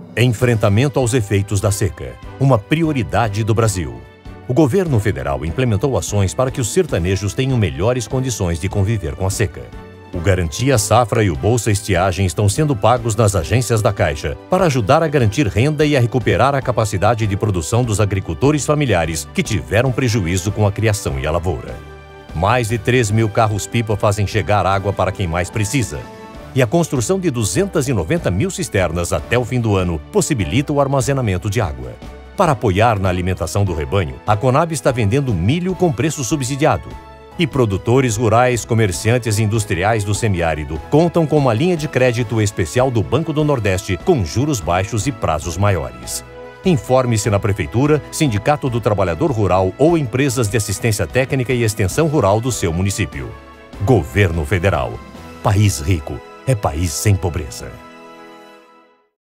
Enfrentamento aos efeitos da seca, uma prioridade do Brasil. O governo federal implementou ações para que os sertanejos tenham melhores condições de conviver com a seca. O Garantia Safra e o Bolsa Estiagem estão sendo pagos nas agências da Caixa para ajudar a garantir renda e a recuperar a capacidade de produção dos agricultores familiares que tiveram prejuízo com a criação e a lavoura. Mais de 3.000 carros-pipa fazem chegar água para quem mais precisa. E a construção de 290.000 cisternas até o fim do ano possibilita o armazenamento de água. Para apoiar na alimentação do rebanho, a Conab está vendendo milho com preço subsidiado. E produtores rurais, comerciantes e industriais do semiárido contam com uma linha de crédito especial do Banco do Nordeste com juros baixos e prazos maiores. Informe-se na Prefeitura, Sindicato do Trabalhador Rural ou empresas de assistência técnica e extensão rural do seu município. Governo Federal. País rico é país sem pobreza.